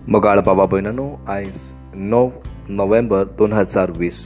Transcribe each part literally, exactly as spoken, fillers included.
मोगाळ बाबा भयणानो, आयज णव नोव्हेंबर दोन हजार वीस.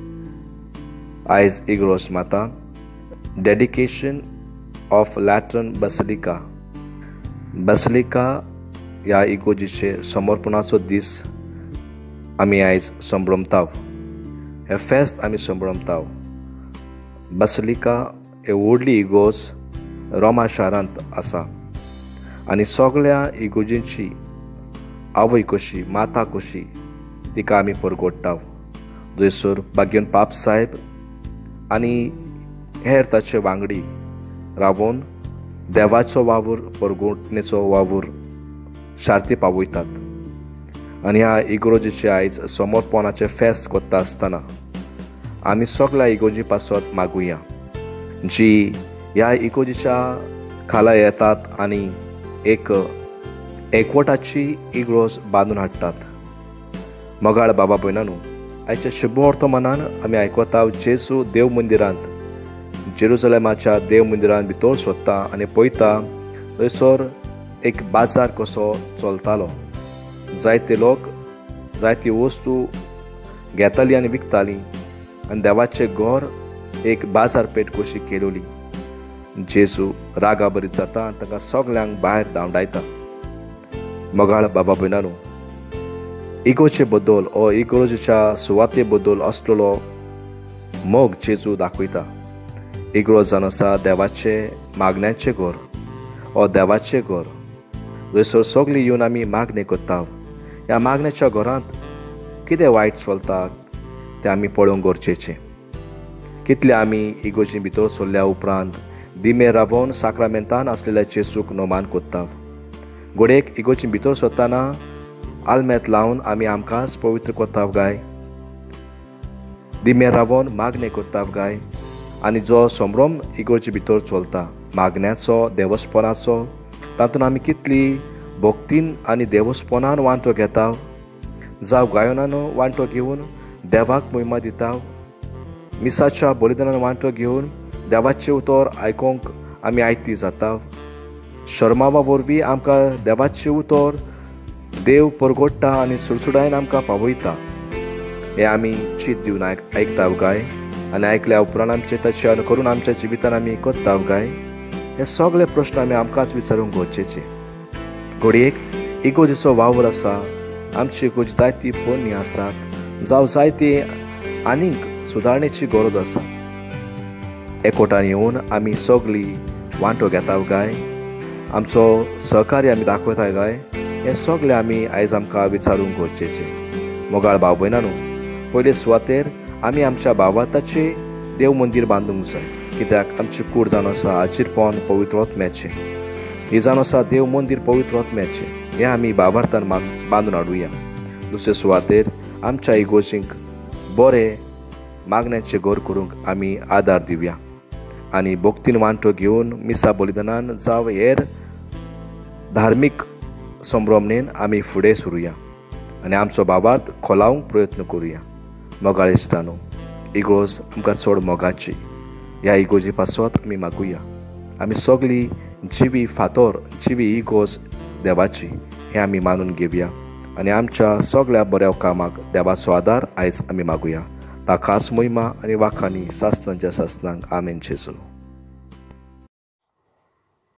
आयज इग्रोस माता dedication of Lateran basilica. Basilica ह्या इगोजीचे समर्पणाचो दीस आमी आयज संभ्रमताव. हे फेस्त आमी संभ्रमताव. बसिलिका हे व्हडली इगोज रोमा शारांत आसा आनी सगळ्या इगोजींची आवय कशी, माता कशी तिका आमी परगोडटाव. जयसर बागेन पाप साहेब आनी हेर ताचे वांगडी रावून देवाचो वावर, परगोटणेचो वावर शार्ती पावयतात. आनी ह्या इगोजेचे आयज समर्पणाचे फेस्त करता आसतना आमी सगळ्या इगोजी पासत मागुया, जी ह्या इगोजेच्या खाला येतात आनी एक एकवटाची इग्रोज बांदून हाडटात. मोगाळ बाबा भयणानो, आयच्या शुभ वर्तमानान आमी आयकता जेजू देव मंदिरांत, जेरुसलेमाच्या देव मंदिरांत भितर सोदता आनी पळयता थंयसर एक बाजार कसो चलतालो. जायते लोक जायती वस्तू घेतालीं आनी विकतालीं आनी देवाचें घर एक बाजारपेठ कशी केलोली. जेजू रागा बरीत जाता आनी तांकां सगल्यांक भायर धांवडायता. मोगाळ बाबा भयणानो, इगोचे बद्दल ओ इगोजेच्या सुवाते बद्दल असलेलो मोग जेजू दाखयता. इग्रो जावन आसा देवाचे मागण्यांचें घर, ओ देवाचें घर जंयसर सगळीं येवन आमी मागणी करता. ह्या मागण्याच्या घरांत कितें वायट चलता तें आमी पळोवंक गरजेचें. कितले आमी इगोजी भितर सरल्या उपरांत दिमे रावून साक्रामेंतान आसलेल्या जेजूक नोमान कोत्ता. घोडेक इगोजी भितर सरतना आल्मेत लावन आमी आमकांच पवित्र कोत्ताव गाय, दिमे रावून मागणे कोत्ताव गाय. आनी जो संभ्रम इगोजी भितर चलता मागण्याचो, देवस्पनाचो, तातूंत आमी कितली भक्तीन आनी देवस्पनान वांटो घेताव, जावं गायनान वांटो घेवन देवाक महिमा दिताव, मिसाच्या बलिदानान वांटो घेवन देवाचें उतर आयकोंक आमी आयती जाताव. शर्मावा वरवीं आमकां देवाचें उतर देव परगोडटा आनी सुडसुडायन आमकां पावयता. हें आमी चीत दिवन आयक आयकताव गाय आनी आयकल्या उपरांत आमचें ताचें अनुकरून आमच्या जिवितान आमी कोत्ताव गाय. हे सगळे प्रश्न आमी आमकांच विचारूंक गरजेचे. घडयेक इगोजेचो वावर आसा, आमची इगोजी जायती पोरणी आसात, जावं जायती आनीक सुदारणेची गरज आसा. एकवटान येवन आमी सगळीं वांटो घेताव गाय, आमचो सहकार्य आमी दाखयताय गाय. हें सगळें आमी आयज आमकां विचारूंक गरजेचें. मोगाळ भाव भयणानो, पयले सुवातेर आमी आमच्या भावाताचें देव मंदीर बांदूंक जाय, कित्याक आमची कूड जावन आसा आजीरपण पवित्र आत्म्याचें. ही जावन आसा देव मंदीर पवित्र आत्म्याचें. हें आमी भावार्थान बांदून हाडुया. दुसरे सुवातेर आमच्या इगोजींक बरें मागण्यांचें घर करूंक आमी आदार दिवया आनी भक्तीन वांटो घेवन मिसा बलिदानान जावं हेर धार्मीक संभ्रमणेन आमी फुडें सरुया आनी आमचो भावार्थ खोलावंक प्रयत्न करुया. मोगाळ इश्टानो, इगोज आमकां चड मोगाची. ह्या इगोजी पासत आमी मागुया. आमी सगळीं जिवी फातर, जिवी इगोज देवाची हें आमी मानून घेवया आनी आमच्या सगळ्या बऱ्या कामाक देवाचो आदार आयज आमी मागुया. ताकाच महिमा आनी वाखानी सासणांच्या सासणांक आमेन जेजू.